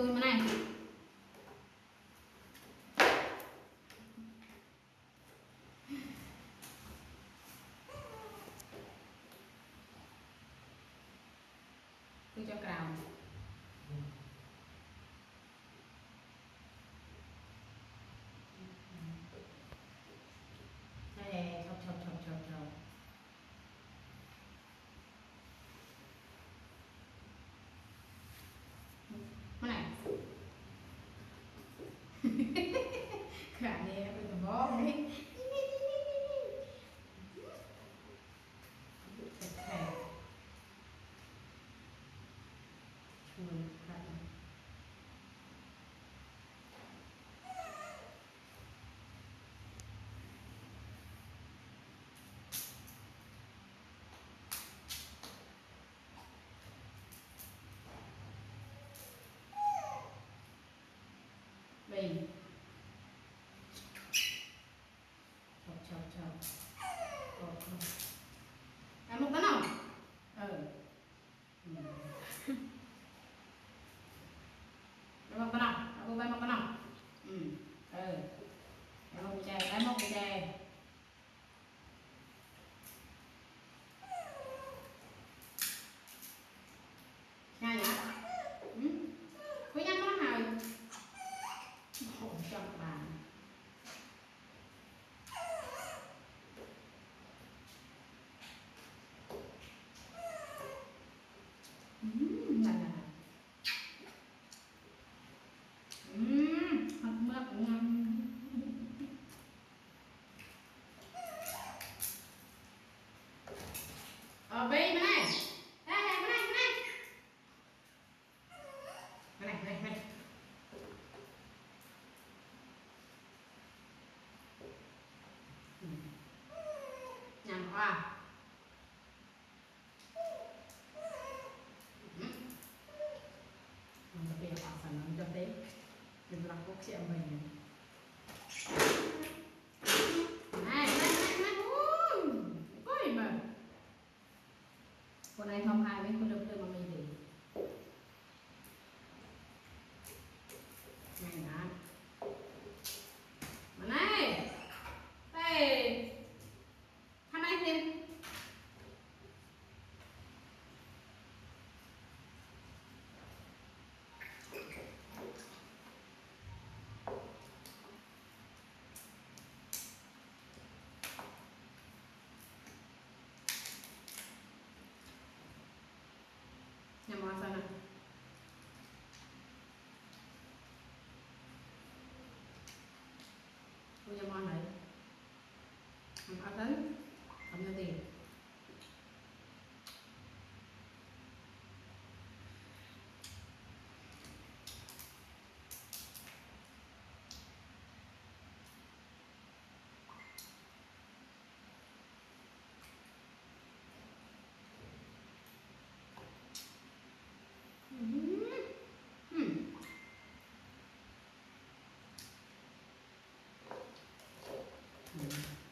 tôi mà này. Tôi cho cào. Đây, chọc. Cái này. Cả này bây giờ bó đấy. Bình chọc em một tấn không? Em một tấn không? Em một tấn không? Em một chè, em một chè. Ngay nhá. Với nhắc nó hài. Hồn cho các bạn. Này. Hạt mướp cũng ngon. Bên này. Bên này. Nhằm qua. Tapi yang pasan nanti deh, kita lakukan siapa ini? Này, ôi mà, con này không hai mấy con đâm mà mình thì, này nè, mà này, đây, hai mấy thêm. Nhà món sao nào? Nhà món này, ăn tấn, không nhiều tiền. Mm-hmm.